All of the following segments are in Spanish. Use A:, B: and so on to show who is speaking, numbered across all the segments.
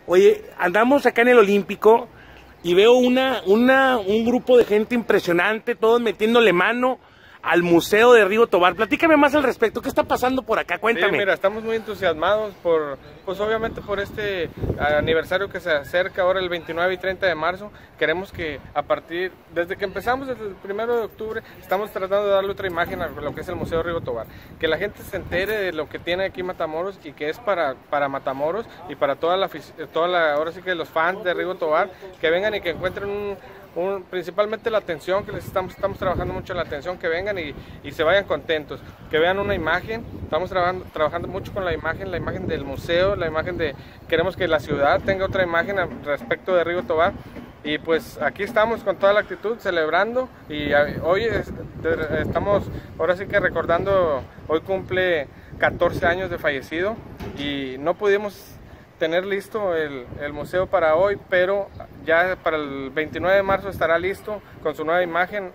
A: Oye, andamos acá en el Olímpico y veo un grupo de gente impresionante, todos metiéndole mano al Museo de Rigo Tobar. Platícame más al respecto, ¿qué está pasando por acá? Cuéntame.
B: Sí, mira, estamos muy entusiasmados pues obviamente por este aniversario que se acerca ahora el 29 y 30 de marzo. Queremos que desde que empezamos, desde el 1 de octubre, estamos tratando de darle otra imagen a lo que es el Museo de Rigo Tobar. Que la gente se entere de lo que tiene aquí Matamoros y que es para Matamoros y para ahora sí que los fans de Rigo Tobar, que vengan y que encuentren principalmente la atención, que les estamos trabajando mucho en la atención, que vengan y se vayan contentos, que vean una imagen. Estamos trabajando mucho con la imagen del museo, queremos que la ciudad tenga otra imagen respecto de Rigo Tobar. Y pues aquí estamos con toda la actitud celebrando, y hoy estamos ahora sí que recordando, hoy cumple 14 años de fallecido y no pudimos tener listo el museo para hoy, pero ya para el 29 de marzo estará listo con su nueva imagen,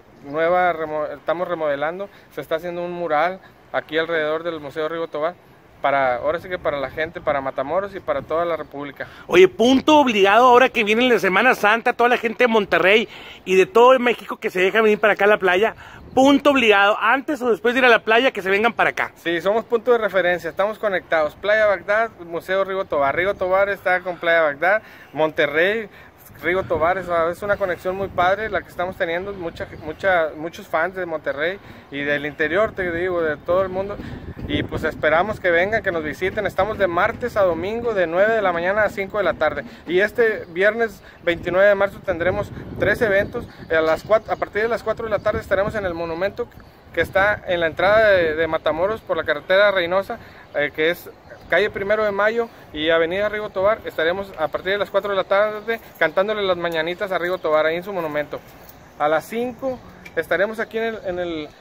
B: estamos remodelando, se está haciendo un mural aquí alrededor del Museo de Rigo Tobar, ahora sí que para la gente, para Matamoros y para toda la República.
A: Oye, punto obligado ahora que viene la Semana Santa, toda la gente de Monterrey y de todo México que se deja venir para acá a la playa, punto obligado, antes o después de ir a la playa, que se vengan para acá.
B: Sí, somos punto de referencia, estamos conectados. Playa Bagdad, Museo Rigo Tobar. Rigo Tobar está con Playa Bagdad, Monterrey, Rigo Tobar, es una conexión muy padre la que estamos teniendo, muchos fans de Monterrey y del interior, te digo, de todo el mundo. Y pues esperamos que vengan, que nos visiten. Estamos de martes a domingo, de 9 de la mañana a 5 de la tarde. Y este viernes 29 de marzo tendremos 3 eventos. A partir de las 4 de la tarde estaremos en el monumento que está en la entrada de Matamoros por la carretera Reynosa, que es calle 1 de Mayo y avenida Rigo Tobar. Estaremos a partir de las 4 de la tarde cantándole las mañanitas a Rigo Tobar ahí en su monumento. A las 5 estaremos aquí en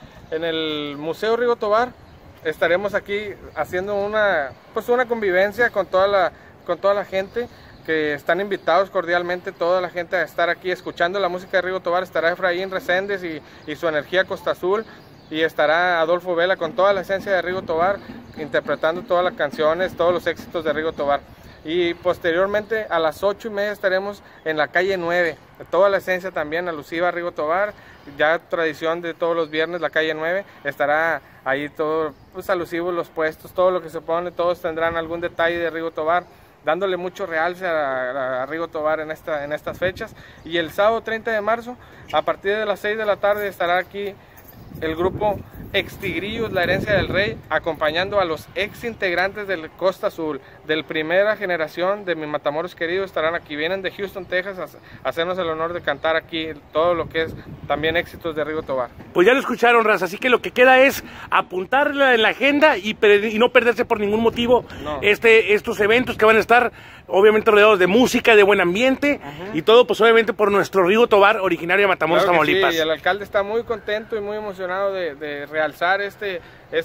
B: el Museo Rigo Tobar. Estaremos aquí haciendo una convivencia con toda la gente, que están invitados cordialmente toda la gente a estar aquí escuchando la música de Rigo Tobar. Estará Efraín Reséndez y su energía Costa Azul, y estará Adolfo Vela con toda la esencia de Rigo Tobar, interpretando todas las canciones, todos los éxitos de Rigo Tobar. Y posteriormente a las 8:30 estaremos en la calle 9, toda la esencia también alusiva a Rigo Tobar, ya tradición de todos los viernes. La calle 9 estará ahí todo pues alusivo, los puestos, todo lo que se pone, todos tendrán algún detalle de Rigo Tobar, dándole mucho realce a Rigo Tobar en estas fechas. Y el sábado 30 de marzo, a partir de las 6 de la tarde, estará aquí el grupo Ex Tigrillos, la herencia del rey, acompañando a los ex integrantes del Costa Azul, de primera generación de mi Matamoros querido. Estarán aquí, vienen de Houston, Texas, a hacernos el honor de cantar aquí todo lo que es también éxitos de Rigo Tobar.
A: Pues ya lo escucharon, raza, así que lo que queda es apuntarla en la agenda y no perderse por ningún motivo estos eventos que van a estar obviamente rodeados de música, de buen ambiente, y todo pues obviamente por nuestro Rigo Tobar, originario de Matamoros, claro, Tamaulipas.
B: Sí, y el alcalde está muy contento y muy emocionado de realzar este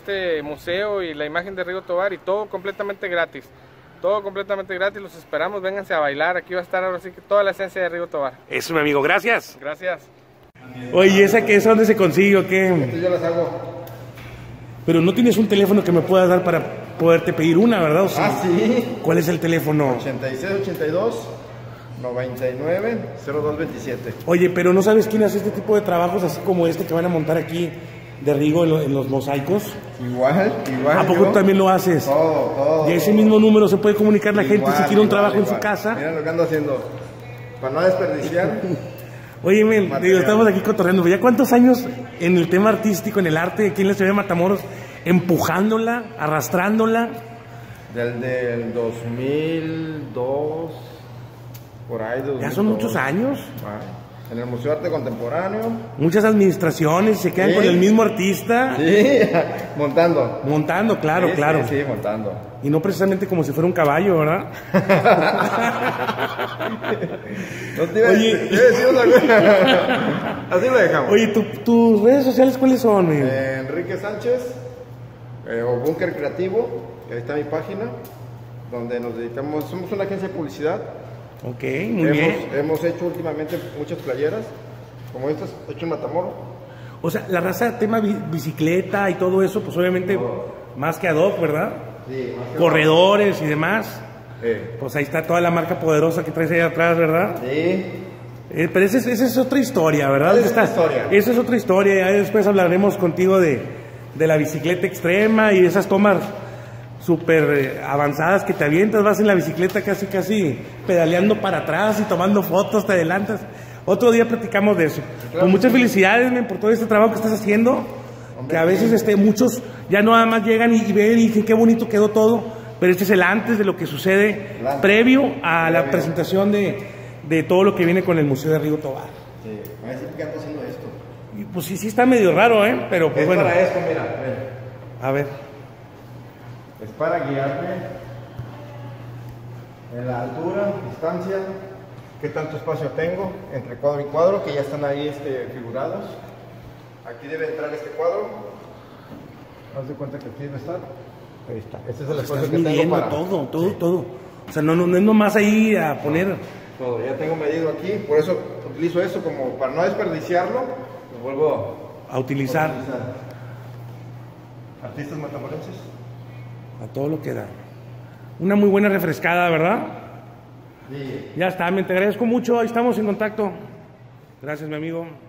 B: museo y la imagen de Rigo Tobar, y todo completamente gratis. Todo completamente gratis, los esperamos, vénganse a bailar, aquí va a estar ahora sí que toda la esencia de Rigo Tobar.
A: Eso, mi amigo, gracias.
B: Gracias.
A: Oye, ¿y esa qué es? ¿Dónde se consigue o qué?
C: Yo las hago.
A: Pero no tienes un teléfono que me puedas dar para poderte pedir una, ¿verdad? ¿O sí?
C: Ah, sí.
A: ¿Cuál es el teléfono?
C: 8682-99-0227.
A: Oye, pero ¿no sabes quién hace este tipo de trabajos así como este que van a montar aquí de Rigo en los mosaicos?
C: Igual.
A: ¿A poco tú también lo haces?
C: Todo.
A: Y a ese mismo número se puede comunicar la gente si quiere un trabajo en su casa.
C: Mira lo que ando haciendo, para no desperdiciar.
A: Oye, digo, estamos aquí cotorreando, ¿ya cuántos años en el tema artístico, en el arte, aquí en la ciudad de Matamoros, empujándola, arrastrándola?
C: Del 2002, por ahí. 2002.
A: Ya son muchos años.
C: En el Museo de Arte Contemporáneo.
A: Muchas administraciones se quedan con el mismo artista.
C: Sí, montando.
A: Montando, claro, claro.
C: Sí, montando.
A: Y no precisamente como si fuera un caballo, ¿verdad?
C: No te iba a decir otra cosa. Así lo dejamos.
A: Oye, ¿tus redes sociales cuáles son?
C: Enrique Sánchez, o Búnker Creativo, ahí está mi página, donde nos dedicamos, somos una agencia de publicidad.
A: Ok, muy bien.
C: Hemos hecho últimamente muchas playeras, como estas, hecho en Matamoros.
A: O sea, la raza, tema bicicleta y todo eso, pues obviamente más que ad hoc, ¿verdad?
C: Sí, más que
A: corredores y demás. Pues ahí está toda la marca poderosa que traes ahí atrás, ¿verdad?
C: Sí.
A: Pero esa es otra historia, ¿verdad?
C: Esa es
A: otra historia. Ya después hablaremos contigo de la bicicleta extrema y esas tomas súper avanzadas que te avientas, vas en la bicicleta casi pedaleando para atrás y tomando fotos, te adelantas. Otro día platicamos de eso. Claro. Pues muchas felicidades, men, por todo este trabajo que estás haciendo. Hombre, que a veces muchos ya no nada más llegan y ven y dicen qué bonito quedó todo, pero este es el antes de lo que sucede previo a la presentación de todo lo que viene con el Museo de Río Tovar.
C: Sí, a ver si ando haciendo esto.
A: Y pues sí está medio raro, pero pues
C: es
A: bueno.
C: Para esto, mira,
A: a ver.
C: Es para guiarme en la altura, distancia, qué tanto espacio tengo entre cuadro y cuadro, que ya están ahí figurados. Aquí debe entrar este cuadro. Haz de cuenta que aquí debe estar. Ahí está. Este es el espacio que tengo para...
A: todo. O sea, no es nomás ahí a poner...
C: Todo, ya tengo medido aquí, por eso utilizo esto como para no desperdiciarlo, lo vuelvo
A: a utilizar.
C: Artistas matamorenses.
A: A todo lo que da. Una muy buena refrescada, ¿verdad?
C: Sí.
A: Ya está, te agradezco mucho, ahí estamos en contacto. Gracias, mi amigo.